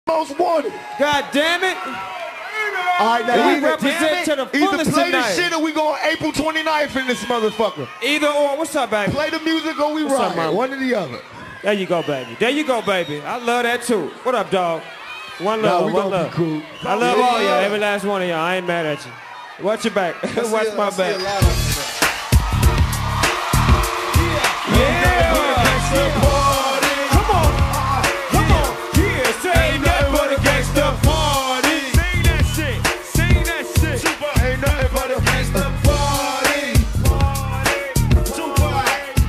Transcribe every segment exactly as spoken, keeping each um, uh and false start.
Most wanted. God damn it. All right, now we represent to the either fullest play tonight. the shit or we go on April twenty-ninth in this motherfucker. Either or. What's up, baby? Play the music or we What's up, ride. mama? One or the other. There you go, baby. There you go, baby. I love that too. What up, dog? One Nah, love, we one gonna love. be cool. I love Yeah. all y'all, every last one of y'all. I ain't mad at you. Watch your back. Watch my back. Yeah. Come on. Come on. Yeah, say ain't nothing but a gangsta party. Sing that shit. Sing that shit. Ain't nothing but a Gangsta party. Super.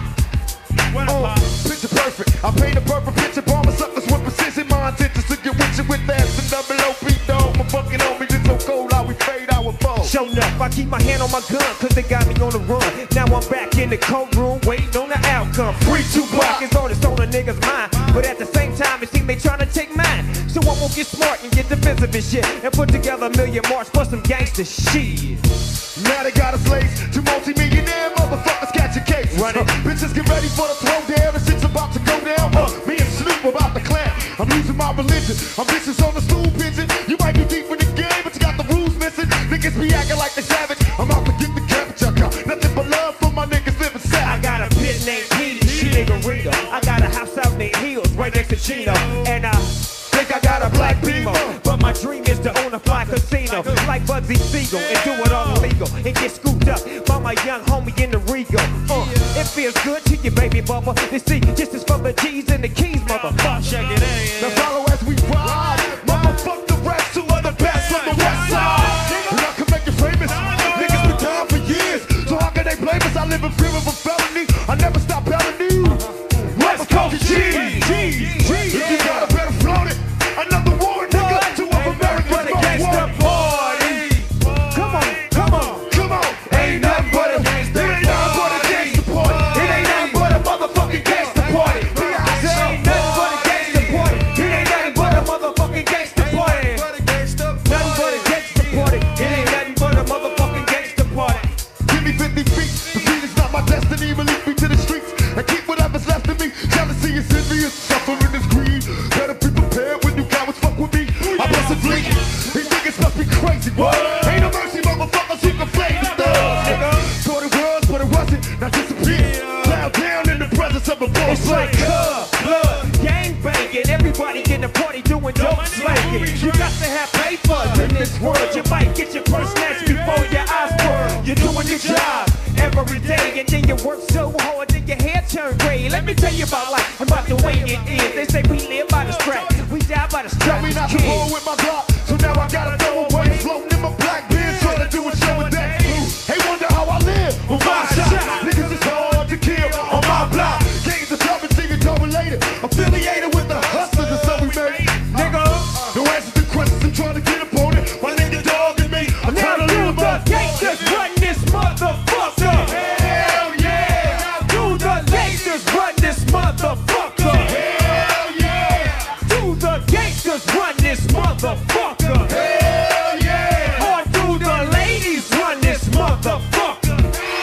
What Oh, up, Pop? picture perfect. I paint a perfect picture. Bomber suckers with precision. My intentions to get with you with that. And double O P dog. My fucking on me just so cold. How we fade our foe. Showing up, I keep my hand on my gun, cause they got me on the run. Now I'm back in the courtroom, waiting on the outcome. Free two block is all that's on a nigga's mind. But at the same time, it seems they trying to take mine. So I'm gonna get smart and get defensive and shit. And put together a million march for some gangster shit. Now they got us laced. Two multi-millionaire motherfuckers catch a case. Run it. Uh, bitches get ready for the throwdown. The shit's about to go down. Uh, me and Snoop about to clap. I'm losing my religion. I'm vicious on the stool pigeon. You might be deep in the game, but you got the rules missing. Niggas be acting like they savage. I'm out to get the cabbage. I got nothing but love for my niggas living I sad. got a pit named Petey, she nigga Rita. I got a house out in the hills, right next to Chino. And I think I got a black Beamer. But my dream is to own a fly casino. Like Bugsy Siegel and do it all illegal. And get scooped up by my young homie in the Rego. Uh, it feels good to you, baby bubba. You see, this is for the G's and the keys, motherfucker. Check it in. Now follow as we ride. Motherfuck the rest, two other best from the west side. And I can make you famous. Niggas been down for years. So how can they blame us? I live in fear of a felony. I never stop telling you. West Coast G. G. G. If you got a better float it. Another war, nigga. Two of America's most wanted. Party. Come on, come on. Come on. Ain't nothing but a gangsta. It ain't nothing but a gangsta party. It ain't nothing but a motherfucking gangsta party. Ain't nothing but a gangster party. It ain't nothing but a motherfucking gangster party. Nothing but a gangster party. It ain't nothing but a motherfucking gangster party. Give me fifty feet. Defeat is not my destiny. Release me to the streets and keep whatever's left of me. Jealousy is envious. Suffering is greed. Better be prepared when you cowards fuck with me. I bust a fleet. These niggas must be crazy. What? Ain't no mercy, motherfuckers who can play the thugs. Thought it was, but it wasn't. Now disappear. Bow down in the presence of a boss. It's like cub, blood, gang banging. Everybody in the party doing dope slanging. You got to have papers in this world. You might get your purse snatched before your eyes whirl. You're doing your job every day, and then you work so hard that your hair turn gray. Let me tell you about life, about the way it is. They say we live by the strap, we die by the strap. Tell me not to roll with my Glock, so now I gotta throw away. Floating in my black beard, trying to do a show with that. Hey, wonder how I live with my shot. Niggas is hard to kill on my block. Gangs of trouble, see you related. Affiliated with the hustlers, and so we made. Nigga, no answers to questions, I'm trying to get up on it. My nigga dog and me, I'm trying to Now live do the up. gangsters run this motherfucker. Hell yeah! Now do the gangsters run this motherfucker. Hell yeah! Do the gangsters run this motherfucker. Hell yeah! Or do the ladies run this motherfucker?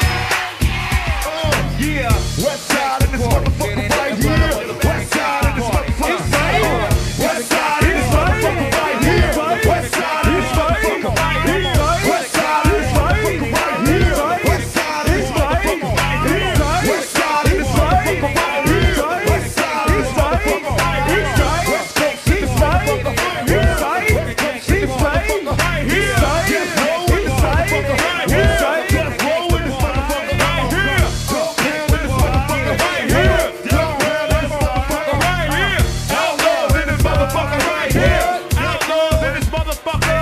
Uh, Yeah. West side in this motherfucker right here. West side in this motherfucker right here. West side in this motherfucker right here. West side in this motherfucker right here. West side in this motherfucker right here. West side in this motherfucker right here. West side in this motherfucker right here. West side in this motherfucker right here. West Coast in this motherfucker right here. West Coast in this motherfucker right here. Death row in this motherfucker right here. Death row in this motherfucker right here. Dog pound in this motherfucker right here. Dog pound in this motherfucker right here. Outlaws in this motherfucker right here. Outlaws in this motherfucker.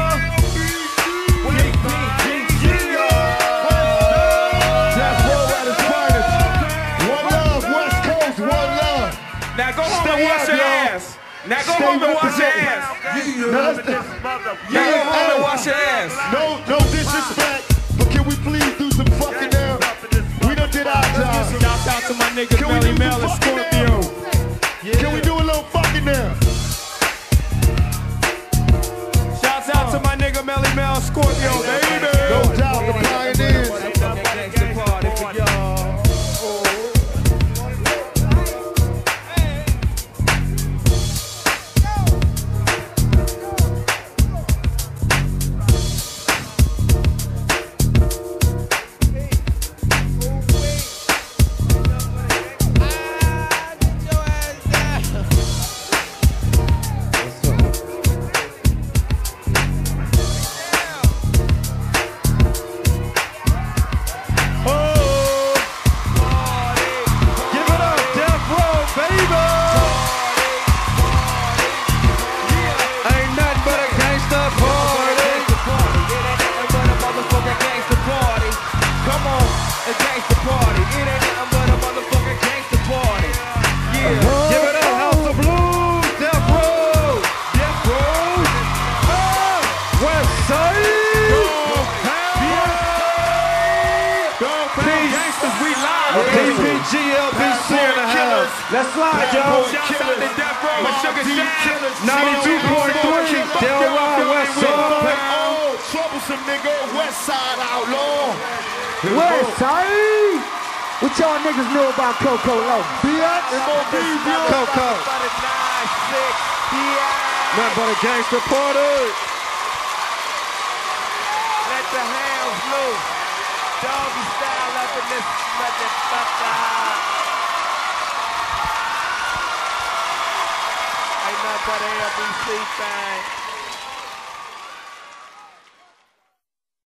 Death row at its finest. One love, West Coast, one love. Now go home Stay and wash up, your y'all. ass. Now go Stay home and wash your representing. ass. Now let's- Now go home and wash your ass. No, no disrespect, but can we please do some fucking now? We done did our job. Shout out to my niggas Can we Melly do Mel some and fucking Scorpio. now? Can we do a little fucking now? Shouts out to my nigga Melly Mel and Scorpio, baby. No doubt the pioneers. G L B C in the house. Let's slide, y'all. Shouts out to Death Row and Sugar Sam. ninety-two point three, Delray West Side. Oh, troublesome nigga, West Side Outlaw. West Side. What y'all niggas know about Coco Low? B X and more B, Coco. Nothing but a gangster party. Let the hands loose. Doggy style up in this motherfucker. Ain't nothing but a L B C thing.